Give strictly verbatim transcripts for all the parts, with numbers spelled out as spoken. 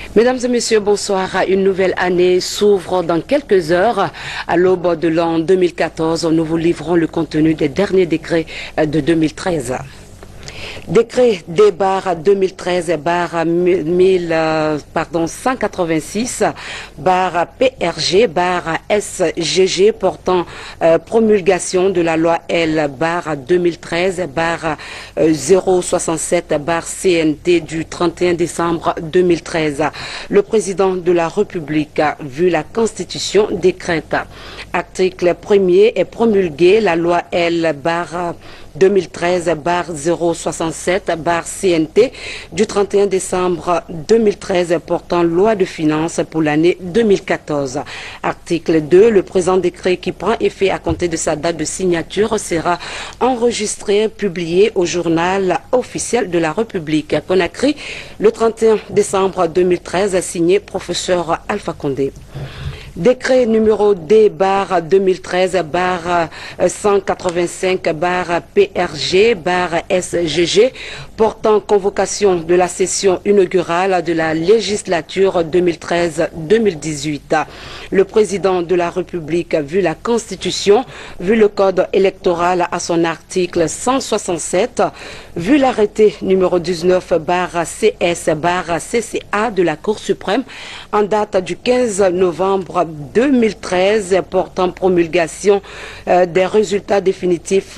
Mesdames et messieurs, bonsoir. Une nouvelle année s'ouvre dans quelques heures. À l'aube de l'an deux mille quatorze, nous vous livrons le contenu des derniers décrets de deux mille treize. Décret D barre deux mille treize barre mille pardon cent quatre-vingt-six barre P R G barre S G G portant euh, promulgation de la loi L barre deux mille treize barre zéro soixante-sept barre C N T du trente et un décembre deux mille treize. Le président de la République, vu la Constitution, décrète. Article premier est promulgué la loi L barre deux mille treize barre zéro soixante-sept barre C N T du trente et un décembre deux mille treize portant loi de finances pour l'année deux mille quatorze. Article deux, le présent décret qui prend effet à compter de sa date de signature sera enregistré, publié au journal officiel de la République. Conakry, le trente et un décembre deux mille treize, signé professeur Alpha Condé. Décret numéro D barre deux mille treize barre cent quatre-vingt-cinq barre P R G barre S G G portant convocation de la session inaugurale de la législature deux mille treize deux mille dix-huit. Le président de la République, vu la Constitution, vu le code électoral à son article cent soixante-sept, vu l'arrêté numéro dix-neuf barre C S barre C C A de la Cour suprême en date du quinze novembre deux mille treize portant promulgation euh, des résultats définitifs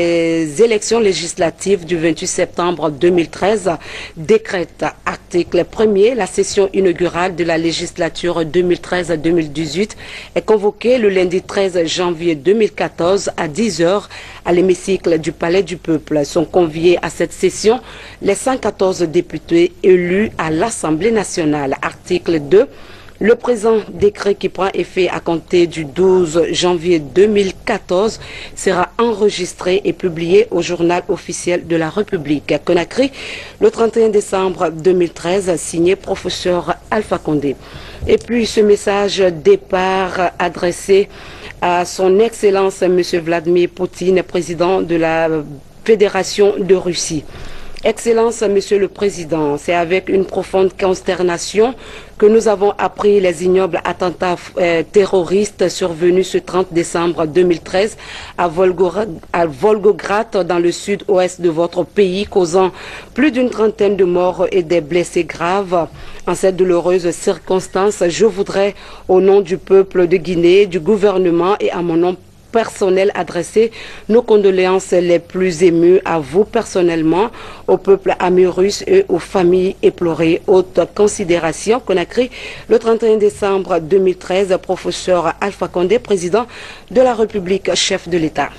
des élections législatives du vingt-huit septembre deux mille treize, décrète article premier, la session inaugurale de la législature deux mille treize deux mille dix-huit est convoquée le lundi treize janvier deux mille quatorze à dix heures à l'hémicycle du Palais du Peuple. Sont conviés à cette session les cent quatorze députés élus à l'Assemblée nationale. Article deux. Le présent décret qui prend effet à compter du douze janvier deux mille quatorze sera enregistré et publié au journal officiel de la République. À Conakry, le trente et un décembre deux mille treize, signé professeur Alpha Condé. Et puis ce message départ adressé à son Excellence M. Vladimir Poutine, président de la Fédération de Russie. Excellence, Monsieur le Président, c'est avec une profonde consternation que nous avons appris les ignobles attentats euh, terroristes survenus ce trente décembre deux mille treize à, Volgograd, à Volgograd, dans le sud-ouest de votre pays, causant plus d'une trentaine de morts et des blessés graves. En cette douloureuse circonstance, je voudrais, au nom du peuple de Guinée, du gouvernement et à mon nom personnel, adresser nos condoléances les plus émues à vous personnellement, au peuple ami russe et aux familles éplorées. Haute considération, Conakry, le trente et un décembre deux mille treize, professeur Alpha Condé, président de la République, chef de l'État.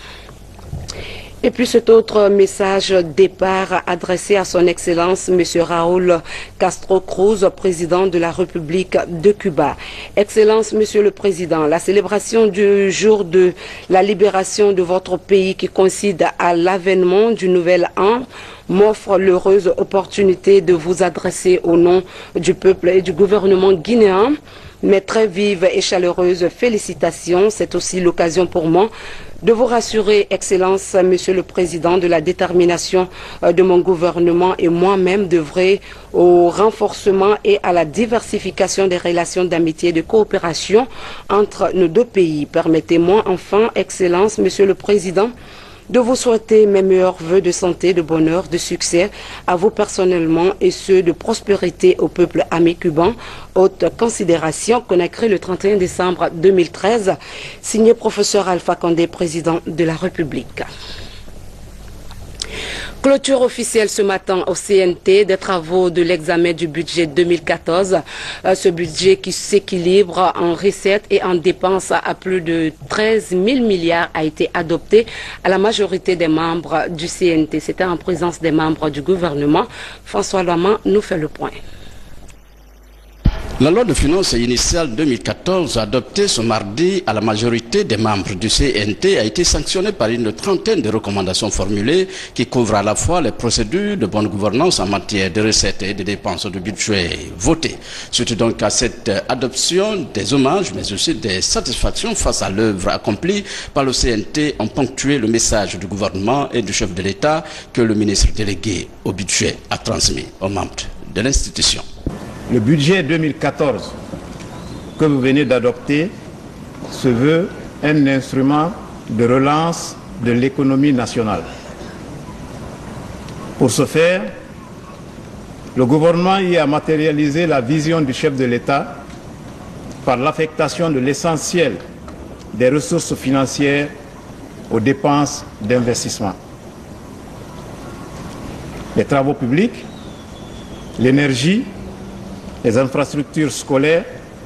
Et puis cet autre message départ adressé à son Excellence M. Raúl Castro Cruz, président de la République de Cuba. Excellence, Monsieur le Président, la célébration du jour de la libération de votre pays qui coïncide à l'avènement du nouvel an m'offre l'heureuse opportunité de vous adresser au nom du peuple et du gouvernement guinéen mes très vives et chaleureuses félicitations. C'est aussi l'occasion pour moi de vous rassurer, Excellence, Monsieur le Président, de la détermination de mon gouvernement et moi-même d'œuvrer au renforcement et à la diversification des relations d'amitié et de coopération entre nos deux pays. Permettez-moi enfin, Excellence, Monsieur le Président, de vous souhaiter mes meilleurs vœux de santé, de bonheur, de succès à vous personnellement et ceux de prospérité au peuple ami cubain. Haute considération, Conakry, le trente et un décembre deux mille treize, signé professeur Alpha Condé, président de la République. Clôture officielle ce matin au C N T des travaux de l'examen du budget deux mille quatorze. Euh, ce budget qui s'équilibre en recettes et en dépenses à plus de treize mille milliards a été adopté à la majorité des membres du C N T. C'était en présence des membres du gouvernement. François Loiman nous fait le point. La loi de finances initiale deux mille quatorze, adoptée ce mardi à la majorité des membres du C N T, a été sanctionnée par une trentaine de recommandations formulées qui couvrent à la fois les procédures de bonne gouvernance en matière de recettes et de dépenses du budget voté. Suite donc à cette adoption, des hommages mais aussi des satisfactions face à l'œuvre accomplie par le C N T ont ponctué le message du gouvernement et du chef de l'État que le ministre délégué au budget a transmis aux membres de l'institution. Le budget deux mille quatorze que vous venez d'adopter se veut un instrument de relance de l'économie nationale. Pour ce faire, le gouvernement y a matérialisé la vision du chef de l'État par l'affectation de l'essentiel des ressources financières aux dépenses d'investissement. Les travaux publics, l'énergie, les infrastructures scolaires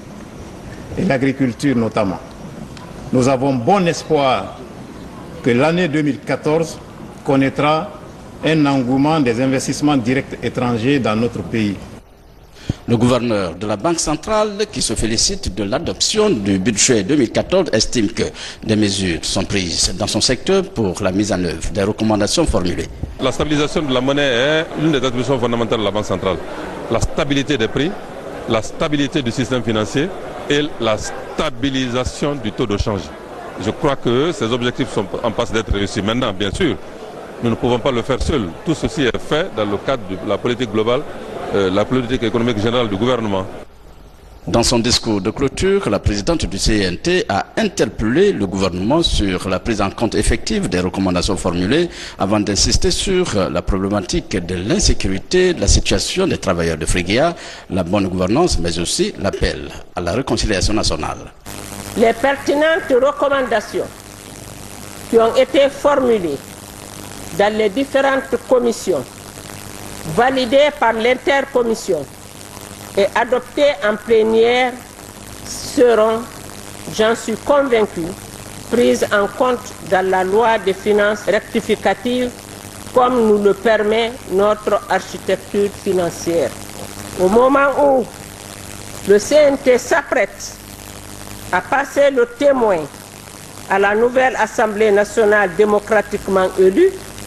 et l'agriculture notamment. Nous avons bon espoir que l'année deux mille quatorze connaîtra un engouement des investissements directs étrangers dans notre pays. Le gouverneur de la Banque centrale, qui se félicite de l'adoption du budget deux mille quatorze, estime que des mesures sont prises dans son secteur pour la mise en œuvre des recommandations formulées. La stabilisation de la monnaie est l'une des attributions fondamentales de la Banque centrale. La stabilité des prix, la stabilité du système financier et la stabilisation du taux de change. Je crois que ces objectifs sont en passe d'être réussis. Maintenant, bien sûr, nous ne pouvons pas le faire seuls. Tout ceci est fait dans le cadre de la politique globale, euh, la politique économique générale du gouvernement. Dans son discours de clôture, la présidente du C N T a interpellé le gouvernement sur la prise en compte effective des recommandations formulées avant d'insister sur la problématique de l'insécurité, de la situation des travailleurs de Fréguéa, la bonne gouvernance, mais aussi l'appel à la réconciliation nationale. Les pertinentes recommandations qui ont été formulées dans les différentes commissions, validées par l'intercommission et adoptées en plénière seront, j'en suis convaincu, prises en compte dans la loi des finances rectificative comme nous le permet notre architecture financière. Au moment où le C N T s'apprête à passer le témoin à la nouvelle Assemblée nationale démocratiquement élue,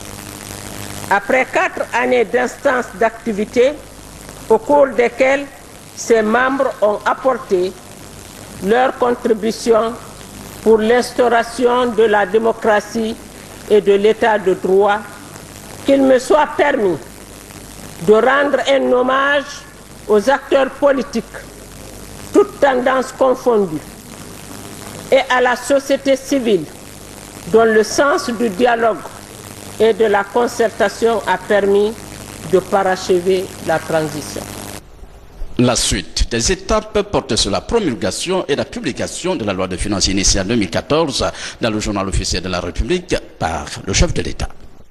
après quatre années d'instance d'activité au cours desquelles ses membres ont apporté leur contribution pour l'instauration de la démocratie et de l'état de droit, qu'il me soit permis de rendre un hommage aux acteurs politiques, toutes tendances confondues, et à la société civile, dont le sens du dialogue et de la concertation a permis de parachever la transition. La suite des étapes porte sur la promulgation et la publication de la loi de finances initiale deux mille quatorze dans le journal officiel de la République par le chef de l'État.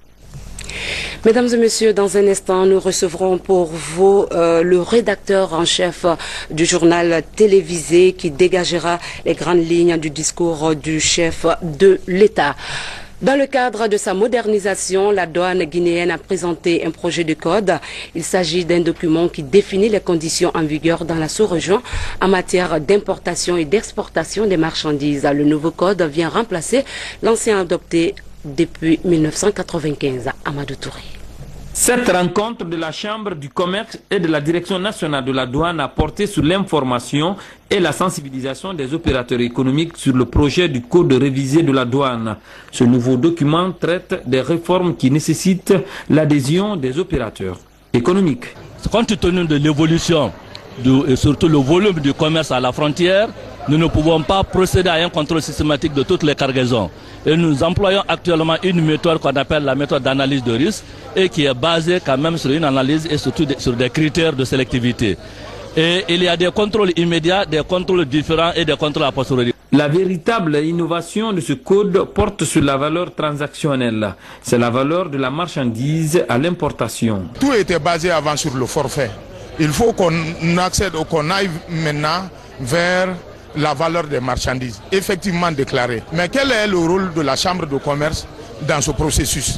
Mesdames et messieurs, dans un instant, nous recevrons pour vous euh, le rédacteur en chef du journal télévisé qui dégagera les grandes lignes du discours du chef de l'État. Dans le cadre de sa modernisation, la douane guinéenne a présenté un projet de code. Il s'agit d'un document qui définit les conditions en vigueur dans la sous-région en matière d'importation et d'exportation des marchandises. Le nouveau code vient remplacer l'ancien adopté depuis mille neuf cent quatre-vingt-quinze. Amadou Touré. Cette rencontre de la Chambre du commerce et de la Direction nationale de la douane a porté sur l'information et la sensibilisation des opérateurs économiques sur le projet du code révisé de la douane. Ce nouveau document traite des réformes qui nécessitent l'adhésion des opérateurs économiques. Compte tenu de l'évolution et surtout le volume du commerce à la frontière, nous ne pouvons pas procéder à un contrôle systématique de toutes les cargaisons. Et nous employons actuellement une méthode qu'on appelle la méthode d'analyse de risque et qui est basée quand même sur une analyse et surtout sur des critères de sélectivité. Et il y a des contrôles immédiats, des contrôles différents et des contrôles a posteriori. La véritable innovation de ce code porte sur la valeur transactionnelle. C'est la valeur de la marchandise à l'importation. Tout était basé avant sur le forfait. Il faut qu'on accède ou qu'on aille maintenant vers la valeur des marchandises, effectivement déclarée. Mais quel est le rôle de la Chambre de commerce dans ce processus?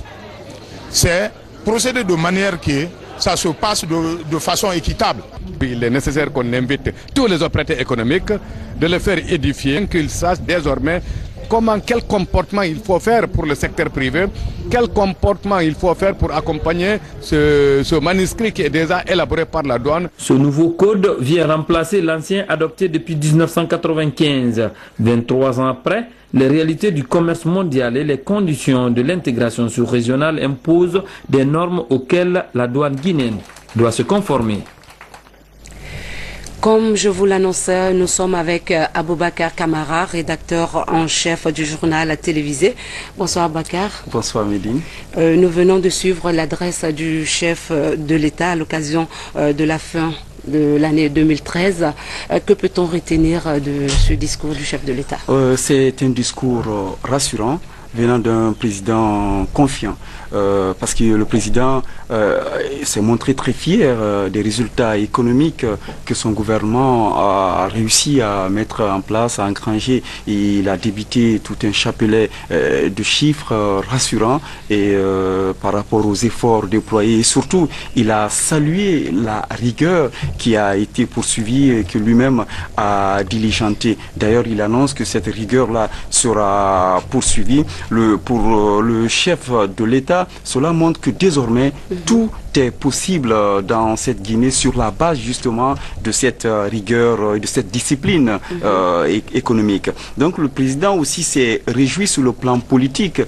C'est procéder de manière que ça se passe de, de façon équitable. Il est nécessaire qu'on invite tous les opérateurs économiques, de les faire édifier, qu'ils sachent désormais comment, quel comportement il faut faire pour le secteur privé, quel comportement il faut faire pour accompagner ce, ce manuscrit qui est déjà élaboré par la douane. Ce nouveau code vient remplacer l'ancien adopté depuis mille neuf cent quatre-vingt-quinze. vingt-trois ans après, les réalités du commerce mondial et les conditions de l'intégration sous-régionale imposent des normes auxquelles la douane guinéenne doit se conformer. Comme je vous l'annonçais, nous sommes avec Aboubakar Kamara, rédacteur en chef du journal télévisé. Bonsoir Aboubakar. Bonsoir Médine. Euh, nous venons de suivre l'adresse du chef de l'État à l'occasion euh, de la fin de l'année deux mille treize. Euh, que peut-on retenir de ce discours du chef de l'État? euh, C'est un discours euh, rassurant venant d'un président confiant. Euh, parce que le président euh, s'est montré très fier euh, des résultats économiques euh, que son gouvernement a réussi à mettre en place, à engranger. Il a débité tout un chapelet euh, de chiffres euh, rassurants et euh, par rapport aux efforts déployés. Et surtout, il a salué la rigueur qui a été poursuivie et que lui-même a diligenté. D'ailleurs, il annonce que cette rigueur-là sera poursuivie. Le, pour euh, le chef de l'État, cela montre que désormais, mmh. tout est possible dans cette Guinée sur la base justement de cette rigueur et de cette discipline mmh. euh, économique. Donc le président aussi s'est réjoui sur le plan politique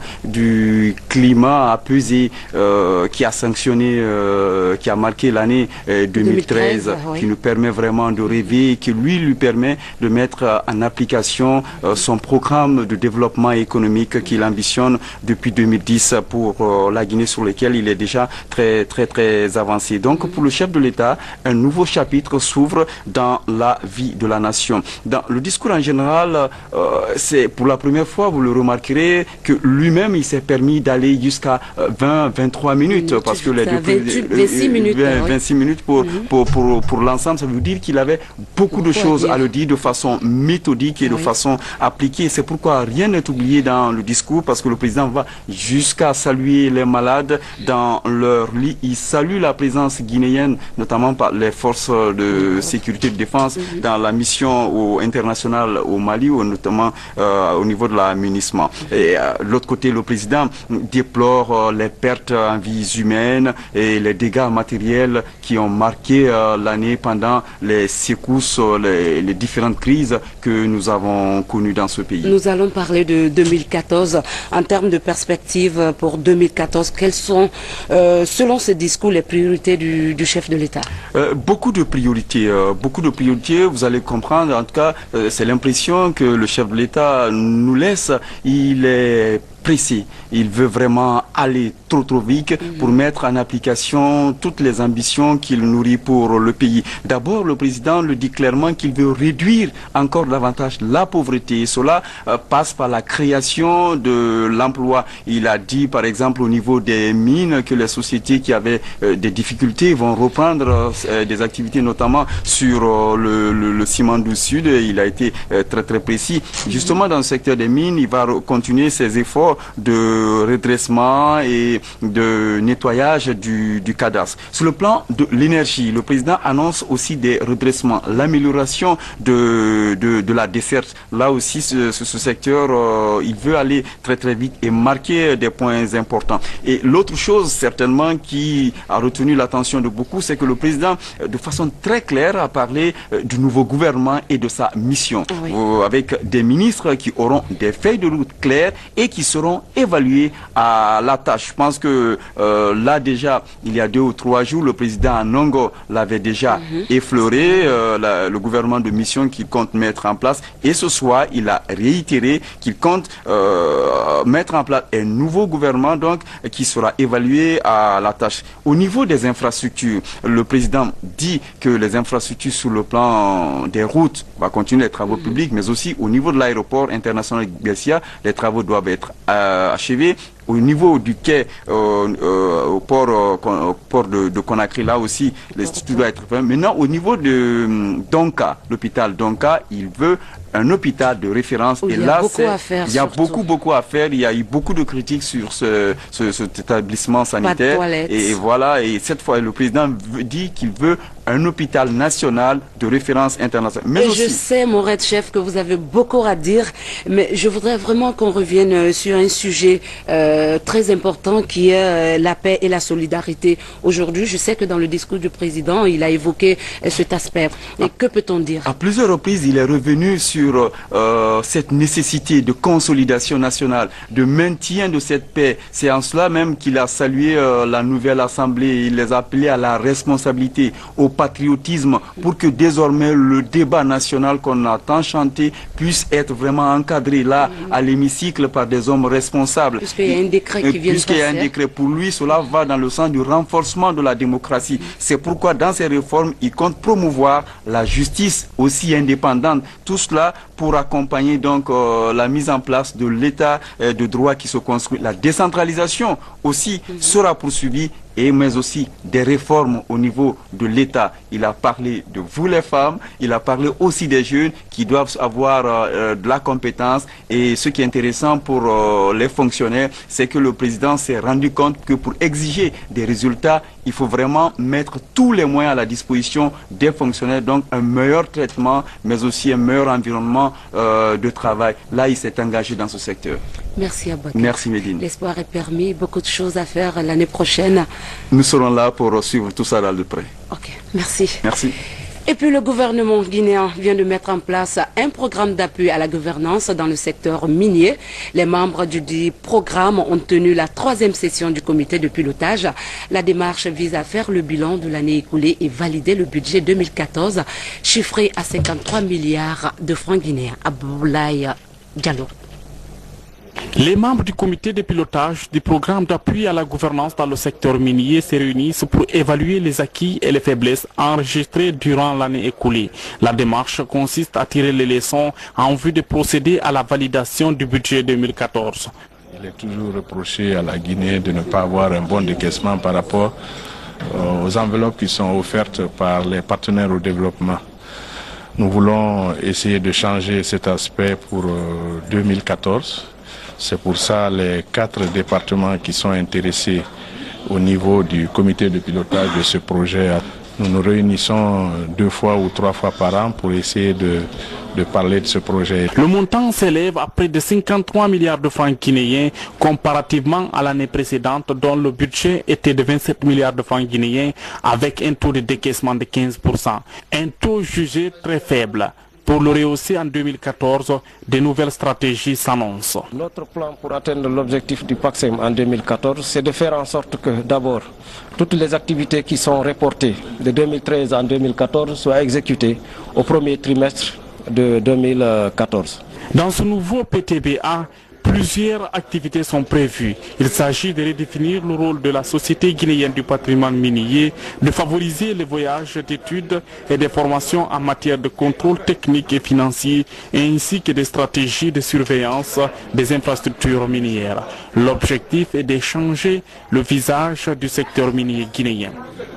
du climat apaisé euh, qui a sanctionné, euh, qui a marqué l'année euh, deux mille treize, deux mille treize oui. qui nous permet vraiment de rêver, qui lui lui permet de mettre en application euh, son programme de développement économique qu'il ambitionne depuis deux mille dix pour euh, la Guinée, sur lequel il est déjà très très très avancé. Donc pour le chef de l'État, un nouveau chapitre s'ouvre dans la vie de la nation. Dans le discours en général, euh, c'est pour la première fois, vous le remarquerez, que lui-même il s'est permis d'aller jusqu'à vingt à vingt-trois minutes, mmh, parce que les deux vingt-six minutes, vingt, vingt-six minutes pour, mmh. pour, pour, pour l'ensemble, ça veut dire qu'il avait beaucoup de choses à le dire de façon méthodique et de oui. façon appliquée. C'est pourquoi rien n'est oublié dans le discours, parce que le président va jusqu'à saluer les malades dans leur lit. Il salue la présence guinéenne, notamment par les forces de sécurité et de défense mm-hmm. dans la mission au, internationale au Mali, ou notamment euh, au niveau de la MINUSMA. Et euh, de l'autre côté, le président déplore euh, les pertes en vies humaines et les dégâts matériels qui ont marqué euh, l'année pendant les secousses, les, les différentes crises que nous avons connues dans ce pays. Nous allons parler de deux mille quatorze. En termes de perspective pour deux mille quatorze, quelles sont, euh, selon ce discours, les priorités du, du chef de l'État? euh, Beaucoup de priorités, euh, beaucoup de priorités, vous allez comprendre, en tout cas, euh, c'est l'impression que le chef de l'État nous laisse. Il est pressé, il veut vraiment aller trop trop vite mmh. pour mettre en application toutes les ambitions qu'il nourrit pour le pays. D'abord, le président le dit clairement qu'il veut réduire encore davantage la pauvreté. Cela euh, passe par la création de l'emploi. Il a dit par exemple au niveau des mines que les sociétés qui avaient euh, des difficultés vont reprendre euh, des activités, notamment sur euh, le, le, le ciment du Sud. Il a été euh, très très précis. Mmh. Justement dans le secteur des mines, il va continuer ses efforts de redressement et de nettoyage du, du cadastre. Sur le plan de l'énergie, le président annonce aussi des redressements, l'amélioration de, de, de la desserte. Là aussi, ce, ce, ce secteur, euh, il veut aller très très vite et marquer des points importants. Et l'autre chose certainement qui a retenu l'attention de beaucoup, c'est que le président, de façon très claire, a parlé euh, du nouveau gouvernement et de sa mission, oui. euh, avec des ministres qui auront des feuilles de route claires et qui seront évalués à la tâche. Je pense que euh, là déjà, il y a deux ou trois jours, le président Anongo l'avait déjà mm-hmm. effleuré, euh, la, le gouvernement de mission qu'il compte mettre en place. Et ce soir, il a réitéré qu'il compte euh, mettre en place un nouveau gouvernement donc qui sera évalué à la tâche. Au niveau des infrastructures, le président dit que les infrastructures sur le plan des routes va continuer les travaux mm-hmm. publics, mais aussi au niveau de l'aéroport international de Bessia, les travaux doivent être euh, achevés. Au niveau du quai euh, euh, au port, euh, au port de, de Conakry, là aussi, tout doit être fait. Maintenant, au niveau de euh, Donka, l'hôpital Donka, il veut un hôpital de référence. Oui, et il y là, a beaucoup à faire. Il y a surtout. beaucoup, beaucoup à faire. Il y a eu beaucoup de critiques sur ce, ce, cet établissement sanitaire. Et, et voilà, et cette fois, le président veut, dit qu'il veut un hôpital national de référence internationale. Mais et aussi, je sais, mon red chef, que vous avez beaucoup à dire, mais je voudrais vraiment qu'on revienne sur un sujet euh, euh, très important qui est euh, la paix et la solidarité. Aujourd'hui, je sais que dans le discours du président, il a évoqué euh, cet aspect. Et à, que peut-on dire? À plusieurs reprises, il est revenu sur euh, cette nécessité de consolidation nationale, de maintien de cette paix. C'est en cela même qu'il a salué euh, la nouvelle Assemblée. Il les a appelés à la responsabilité, au patriotisme, pour que désormais le débat national qu'on a tant chanté puisse être vraiment encadré là, mmh. à l'hémicycle, par des hommes responsables. Puisqu'il y a un décret qui vient de Puisqu'il y a un décret pour lui, cela va dans le sens du renforcement de la démocratie. Mmh. C'est pourquoi dans ces réformes, il compte promouvoir la justice aussi indépendante. Tout cela pour accompagner donc euh, la mise en place de l'état euh, de droit qui se construit. La décentralisation aussi mmh. sera poursuivie, et mais aussi des réformes au niveau de l'État. Il a parlé de vous les femmes, il a parlé aussi des jeunes qui doivent avoir euh, de la compétence. Et ce qui est intéressant pour euh, les fonctionnaires, c'est que le président s'est rendu compte que pour exiger des résultats, il faut vraiment mettre tous les moyens à la disposition des fonctionnaires, donc un meilleur traitement, mais aussi un meilleur environnement euh, de travail. Là, il s'est engagé dans ce secteur. Merci Aboké. Merci Médine. L'espoir est permis, beaucoup de choses à faire l'année prochaine. Nous serons là pour suivre tout ça de près. Ok, merci. Merci. Et puis le gouvernement guinéen vient de mettre en place un programme d'appui à la gouvernance dans le secteur minier. Les membres du dit programme ont tenu la troisième session du comité de pilotage. La démarche vise à faire le bilan de l'année écoulée et valider le budget deux mille quatorze, chiffré à cinquante-trois milliards de francs guinéens. Aboulaye Diallo. Les membres du comité de pilotage du programme d'appui à la gouvernance dans le secteur minier se réunissent pour évaluer les acquis et les faiblesses enregistrées durant l'année écoulée. La démarche consiste à tirer les leçons en vue de procéder à la validation du budget deux mille quatorze. Il est toujours reproché à la Guinée de ne pas avoir un bon décaissement par rapport aux enveloppes qui sont offertes par les partenaires au développement. Nous voulons essayer de changer cet aspect pour deux mille quatorze. C'est pour ça les quatre départements qui sont intéressés au niveau du comité de pilotage de ce projet. Nous nous réunissons deux fois ou trois fois par an pour essayer de, de parler de ce projet. Le montant s'élève à près de cinquante-trois milliards de francs guinéens comparativement à l'année précédente dont le budget était de vingt-sept milliards de francs guinéens avec un taux de décaissement de quinze pour cent. Un taux jugé très faible. Pour le rehausser en deux mille quatorze, de nouvelles stratégies s'annoncent. Notre plan pour atteindre l'objectif du PACSEM en deux mille quatorze, c'est de faire en sorte que d'abord, toutes les activités qui sont reportées de deux mille treize en deux mille quatorze soient exécutées au premier trimestre de deux mille quatorze. Dans ce nouveau P T B A, plusieurs activités sont prévues. Il s'agit de redéfinir le rôle de la Société guinéenne du patrimoine minier, de favoriser les voyages d'études et des formations en matière de contrôle technique et financier, ainsi que des stratégies de surveillance des infrastructures minières. L'objectif est de changer le visage du secteur minier guinéen.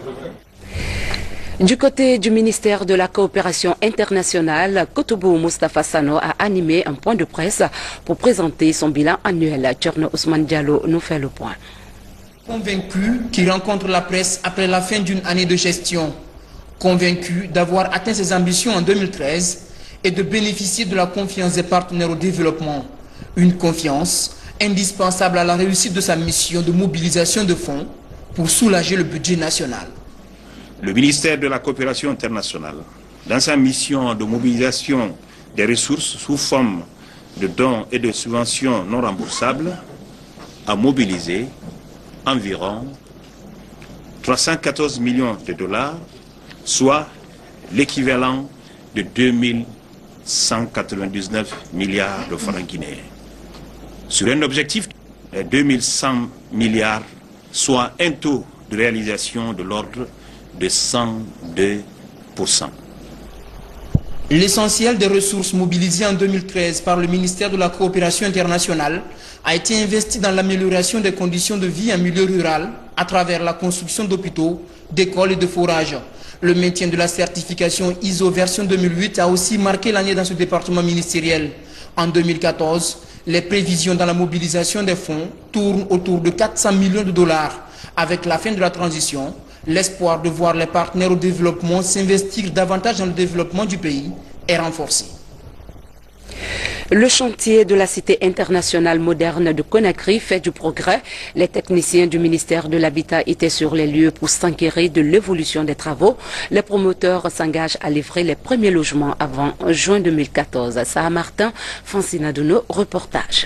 Du côté du ministère de la Coopération internationale, Kotoubou Moustapha Sano a animé un point de presse pour présenter son bilan annuel. Tcherno Ousmane Diallo nous fait le point. Convaincu qu'il rencontre la presse après la fin d'une année de gestion, convaincu d'avoir atteint ses ambitions en deux mille treize et de bénéficier de la confiance des partenaires au développement, une confiance indispensable à la réussite de sa mission de mobilisation de fonds pour soulager le budget national. Le ministère de la Coopération internationale, dans sa mission de mobilisation des ressources sous forme de dons et de subventions non remboursables, a mobilisé environ trois cent quatorze millions de dollars, soit l'équivalent de deux mille cent quatre-vingt-dix-neuf milliards de francs guinéens. Sur un objectif de deux mille cent milliards, soit un taux de réalisation de l'ordre de cent deux pour cent. L'essentiel des ressources mobilisées en deux mille treize par le ministère de la Coopération internationale a été investi dans l'amélioration des conditions de vie en milieu rural à travers la construction d'hôpitaux, d'écoles et de forages. Le maintien de la certification I S O version deux mille huit a aussi marqué l'année dans ce département ministériel. En deux mille quatorze, les prévisions dans la mobilisation des fonds tournent autour de quatre cents millions de dollars. Avec la fin de la transition, l'espoir de voir les partenaires au développement s'investir davantage dans le développement du pays est renforcé. Le chantier de la Cité internationale moderne de Conakry fait du progrès. Les techniciens du ministère de l'Habitat étaient sur les lieux pour s'inquiéter de l'évolution des travaux. Les promoteurs s'engagent à livrer les premiers logements avant juin deux mille quatorze. Saha Martin, Francine Aduno, reportage.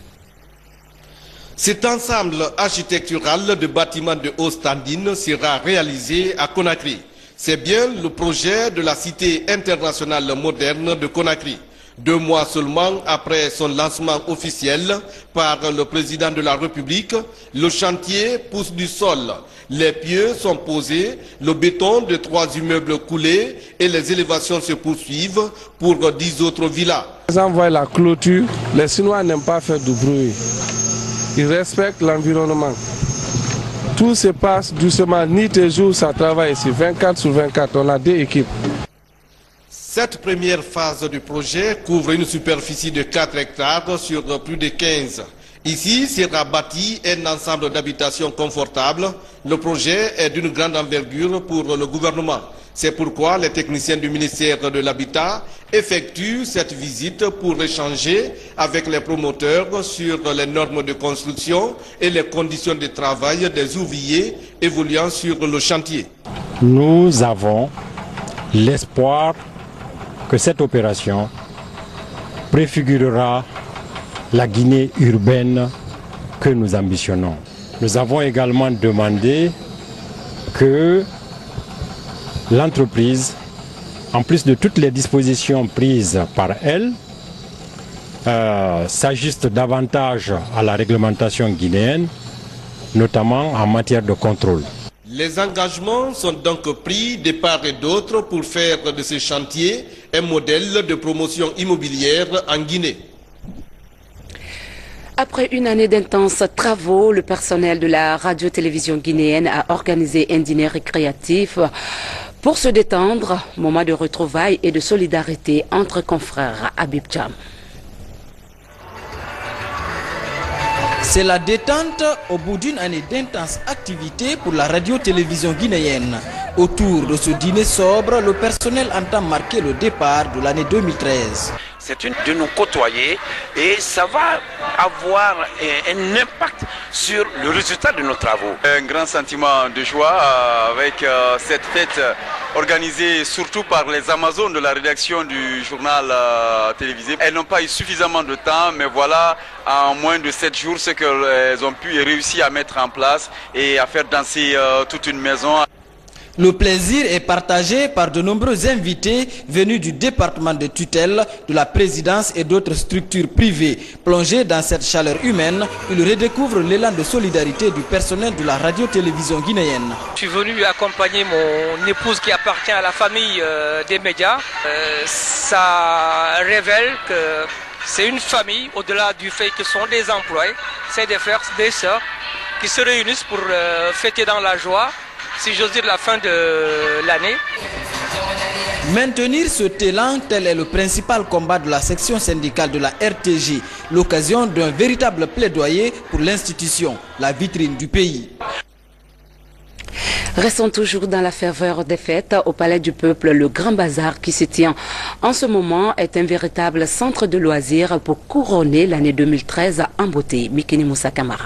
Cet ensemble architectural de bâtiments de haut standing sera réalisé à Conakry. C'est bien le projet de la Cité internationale moderne de Conakry. Deux mois seulement après son lancement officiel par le président de la République, le chantier pousse du sol. Les pieux sont posés, le béton de trois immeubles coulés et les élévations se poursuivent pour dix autres villas. Ils envoient la clôture, les Chinois n'aiment pas faire du bruit. Ils respectent l'environnement. Tout se passe doucement, nuit et jour, ça travaille ici, vingt-quatre sur vingt-quatre, on a deux équipes. Cette première phase du projet couvre une superficie de quatre hectares sur plus de quinze. Ici sera bâti un ensemble d'habitations confortables. Le projet est d'une grande envergure pour le gouvernement. C'est pourquoi les techniciens du ministère de l'Habitat effectuent cette visite pour échanger avec les promoteurs sur les normes de construction et les conditions de travail des ouvriers évoluant sur le chantier. Nous avons l'espoir que cette opération préfigurera la Guinée urbaine que nous ambitionnons. Nous avons également demandé que l'entreprise, en plus de toutes les dispositions prises par elle, euh, s'ajuste davantage à la réglementation guinéenne, notamment en matière de contrôle. Les engagements sont donc pris de part et d'autre pour faire de ce chantier un modèle de promotion immobilière en Guinée. Après une année d'intenses travaux, le personnel de la radio-télévision guinéenne a organisé un dîner récréatif pour se détendre, moment de retrouvailles et de solidarité entre confrères à Abidjan. C'est la détente au bout d'une année d'intenses activités pour la radio-télévision guinéenne. Autour de ce dîner sobre, le personnel entend marquer le départ de l'année deux mille treize. C'est une de nous côtoyer et ça va avoir un impact sur le résultat de nos travaux. Un grand sentiment de joie avec cette fête organisée surtout par les Amazones de la rédaction du journal télévisé. Elles n'ont pas eu suffisamment de temps, mais voilà, en moins de sept jours, ce qu'elles ont pu réussir à mettre en place et à faire danser toute une maison. Le plaisir est partagé par de nombreux invités venus du département de tutelle, de la présidence et d'autres structures privées. Plongés dans cette chaleur humaine, ils redécouvrent l'élan de solidarité du personnel de la radio-télévision guinéenne. Je suis venu accompagner mon épouse qui appartient à la famille euh, des médias. Euh, ça révèle que c'est une famille, au-delà du fait que ce sont des employés, c'est des frères, des sœurs qui se réunissent pour euh, fêter dans la joie, si j'ose dire, la fin de l'année. Maintenir ce élan, tel est le principal combat de la section syndicale de la R T G, l'occasion d'un véritable plaidoyer pour l'institution, la vitrine du pays. Restons toujours dans la ferveur des fêtes au Palais du Peuple. Le Grand Bazar qui se tient en ce moment est un véritable centre de loisirs pour couronner l'année deux mille treize en beauté. Mikini Moussa Kamara.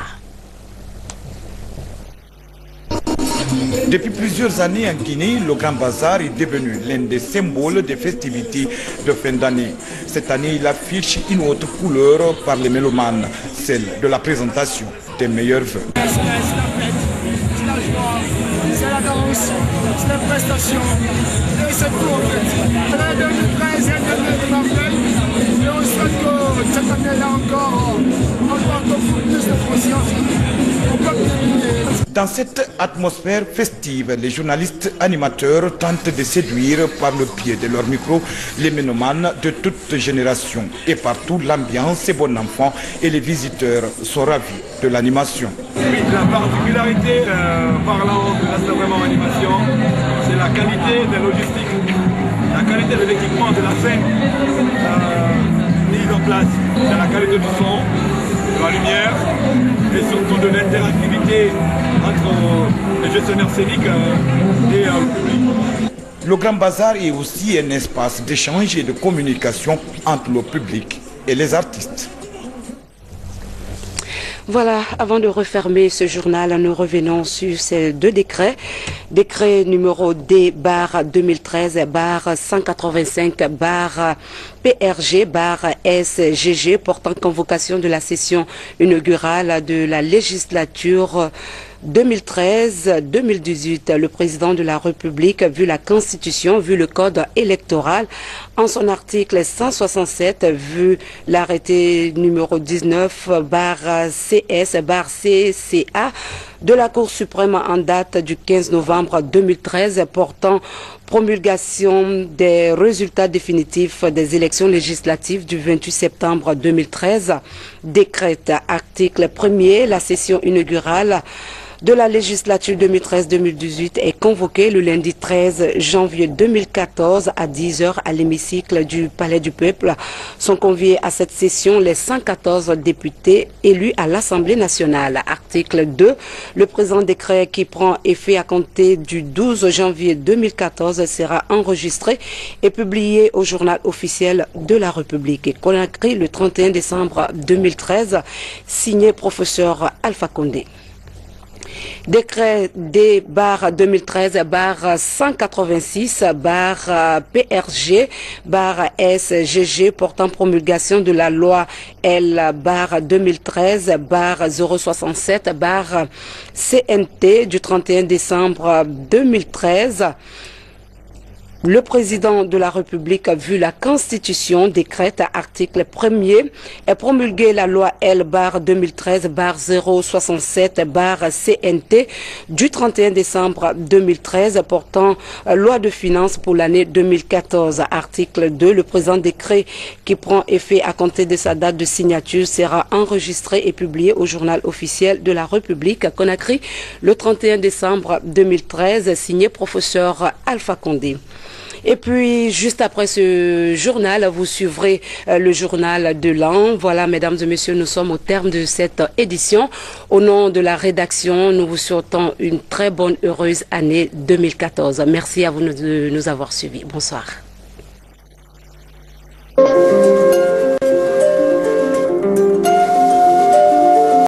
Depuis plusieurs années en Guinée, le Grand Bazar est devenu l'un des symboles des festivités de fin d'année. Cette année, il affiche une autre couleur par les mélomanes, celle de la présentation des meilleurs vœux. C'est la fête, c'est la joie, c'est la danse, c'est la prestation, et c'est tout en fait. L'année deux mille treize est une année de Marvel, et on souhaite que cette année-là encore, on va encore plus de conscience. Dans cette atmosphère festive, les journalistes animateurs tentent de séduire par le pied de leur micro les mélomanes de toutes générations. Et partout, l'ambiance est bon enfant et les visiteurs sont ravis de l'animation. Oui, la particularité euh, parlant de l'aspect vraiment animation, c'est la qualité de la logistique, la qualité de l'équipement de la scène euh, mise en place, c'est la qualité du son, de la lumière et surtout de l'interactivité entre les gestionnaires scéniques et le public. Le Grand Bazar est aussi un espace d'échange et de communication entre le public et les artistes. Voilà, avant de refermer ce journal, nous revenons sur ces deux décrets. Décret numéro D barre deux mille treize barre cent quatre-vingt-cinq barre P R G barre S G G portant convocation de la session inaugurale de la législature deux mille treize deux mille dix-huit. Le président de la République, vu la Constitution, vu le Code électoral, en son article cent soixante-sept, vu l'arrêté numéro dix-neuf barre C S barre C C A de la Cour suprême en date du quinze novembre deux mille treize portant promulgation des résultats définitifs des élections législatives du vingt-huit septembre deux mille treize, décrète article premier, la session inaugurale de la législature deux mille treize deux mille dix-huit est convoquée le lundi treize janvier deux mille quatorze à dix heures à l'hémicycle du Palais du Peuple. Sont conviés à cette session les cent quatorze députés élus à l'Assemblée nationale. Article deux, le présent décret qui prend effet à compter du douze janvier deux mille quatorze sera enregistré et publié au journal officiel de la République. Et Conakry le trente et un décembre deux mille treize, signé professeur Alpha Condé. Décret D barre deux mille treize barre cent quatre-vingt-six barre P R G barre S G G portant promulgation de la loi L barre deux mille treize barre zéro soixante-sept barre C N T du trente et un décembre deux mille treize. Le président de la République, vu la Constitution, décrète à article premier et promulgué la loi L barre deux mille treize barre zéro soixante-sept barre C N T du trente et un décembre deux mille treize portant loi de finances pour l'année deux mille quatorze. Article deux, le présent décret qui prend effet à compter de sa date de signature sera enregistré et publié au journal officiel de la République à Conakry le trente et un décembre deux mille treize, signé professeur Alpha Condé. Et puis, juste après ce journal, vous suivrez euh, le journal de l'an. Voilà, mesdames et messieurs, nous sommes au terme de cette édition. Au nom de la rédaction, nous vous souhaitons une très bonne, heureuse année deux mille quatorze. Merci à vous de nous avoir suivis. Bonsoir.